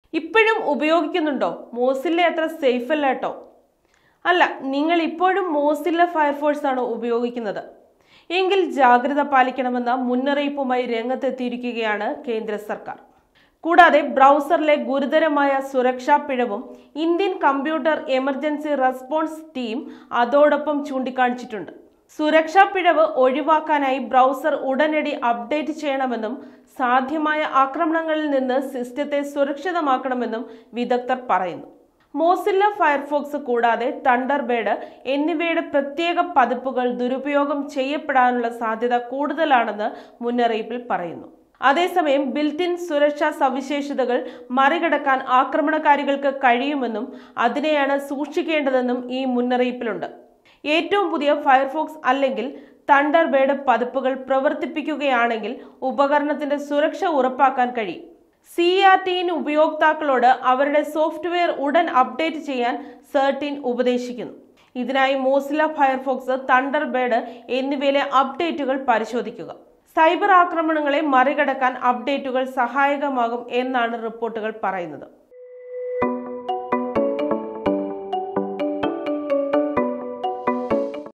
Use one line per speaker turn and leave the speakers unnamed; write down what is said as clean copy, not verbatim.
ഇപ്പോഴും ഉപയോഗിക്കുന്നുണ്ടോ? മോസില്ല അത്ര സേഫ് അല്ല കേട്ടോ. അല്ല, നിങ്ങൾ ഇപ്പോഴും മോസില്ല ഫയർഫോക്സ് ആണ് ഉപയോഗിക്കുന്നത് എങ്കിൽ ജാഗ്രത പാലിക്കണമെന്ന മുന്നറിയിപ്പുമായി രംഗത്തെത്തിയിരിക്കുകയാണ് കേന്ദ്ര സർക്കാർ. കൂടാതെ ബ്രൗസറിലെ ഗുരുതരമായ സുരക്ഷാ പിഴവും Indian computer emergency response team അതോടൊപ്പം ചൂണ്ടിക്കാണിച്ചിട്ടുണ്ട്. സുരക്ഷാ പിഴവ് ഒഴിവാക്കാനായി ബ്രൗസർ ഉടനടി അപ്ഡേറ്റ് ചെയ്യണമെന്നും സാധ്യമായ ആക്രമണങ്ങളിൽ നിന്ന് സിസ്റ്റത്തെ സുരക്ഷിതമാക്കണമെന്നും വിദഗ്ധർ പറയുന്നു. മോസില്ല ഫയർഫോക്സ് കൂടാതെ തണ്ടർബേർഡ് എന്നിവയുടെ പ്രത്യേക പതിപ്പുകൾ ദുരുപയോഗം ചെയ്യപ്പെടാനുള്ള സാധ്യത കൂടുതലാണെന്ന് മുന്നറിയിപ്പിൽ പറയുന്നു. അതേസമയം ബിൽറ്റ്-ഇൻ സുരക്ഷാ സവിശേഷതകൾ മറികടക്കാൻ ആക്രമണകാരികൾക്ക് കഴിയുമെന്നും അതിനെയാണ് സൂക്ഷിക്കേണ്ടതെന്നും ഈ മുന്നറിയിപ്പിലുണ്ട്. ഏറ്റവും പുതിയ ഫയർഫോക്സ് അല്ലെങ്കിൽ തണ്ടർബേർഡ് പതിപ്പുകൾ പ്രവർത്തിപ്പിക്കുകയാണെങ്കിൽ ഉപകരണത്തിന്റെ സുരക്ഷ ഉറപ്പാക്കാൻ കഴിയും. CERT-in ഉപയോക്താക്കളോട് അവരുടെ സോഫ്റ്റ്വെയർ ഉടൻ അപ്ഡേറ്റ് ചെയ്യാൻ CERT-in ഉപദേശിക്കുന്നു. ഇതിനായി മോസില്ല ഫയർഫോക്സ്, തണ്ടർബേർഡ് എന്നിവയിലെ അപ്ഡേറ്റുകൾ പരിശോധിക്കുക. സൈബർ ആക്രമണങ്ങളെ മറികടക്കാൻ അപ്ഡേറ്റുകൾ സഹായകമാകും എന്നാണ് റിപ്പോർട്ടുകൾ പറയുന്നത്.